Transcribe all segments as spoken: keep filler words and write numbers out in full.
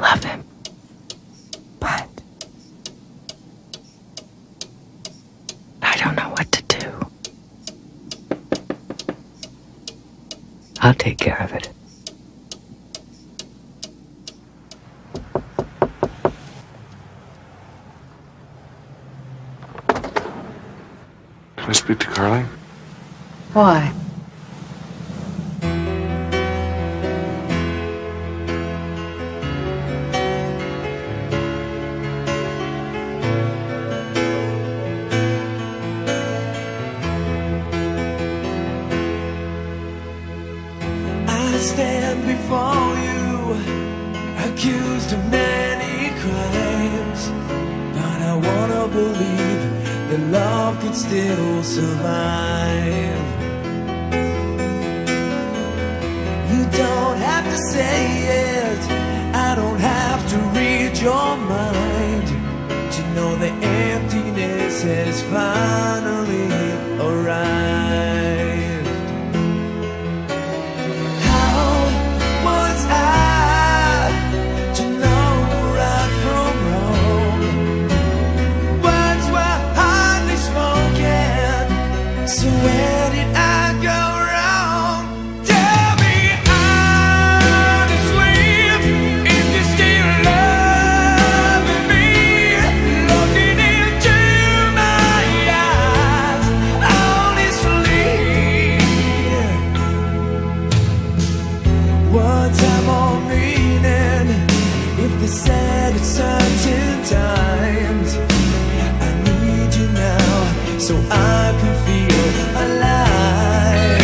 love him, but I don't know what to do. I'll take care of it. Can I speak to Carly? Why? I stand before you, accused of many crimes, but I wanna believe that love could still survive. You don't have to say it, I don't have to read your mind to know the emptiness has finally arrived. So where did I go wrong? Tell me honestly, if you're still loving me, looking into my eyes, honestly. Words have more meaning if they said at certain times. I need you now, so I can feel alive.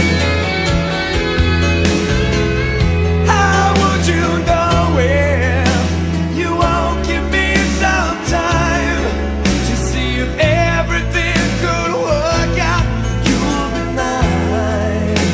How would you know if you won't give me some time to see if everything could work out? You'll be mine.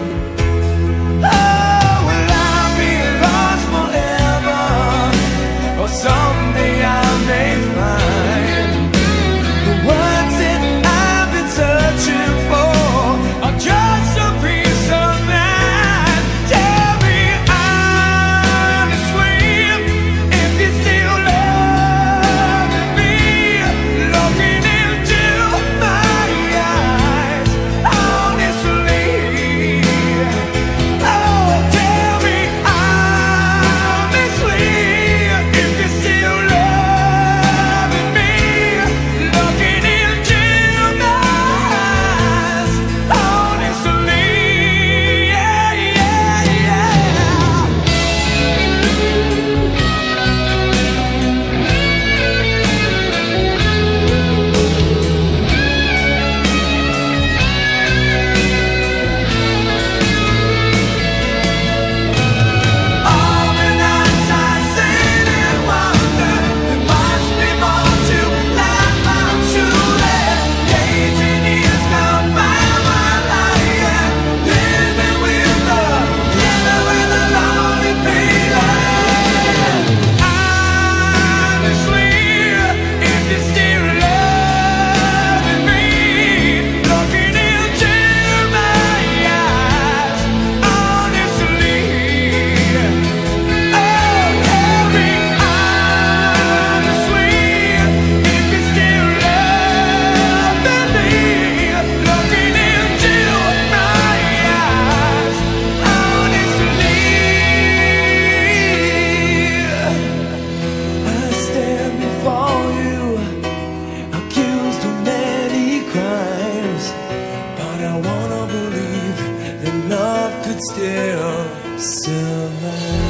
Oh, will I be lost forever, or someday I may find the words that I've been searching for are just a piece of mind. Tell me honestly, if you're still loving me, looking into my eyes, honestly. Oh, tell me honestly, if you're still loving me, looking into my eyes, honestly. Yeah, yeah, yeah. All the nights I sit and wonder, there must be more to life, I'm sure. Days and years gone by while lying, living with the, living with a lonely feeling. Honestly, if you're still loving me, looking into my eyes, honestly. Oh, tell me honestly, if you're still loving me, looking into my eyes, honestly. I stand before you, accused of many crimes, but I wanna believe that love could still survive.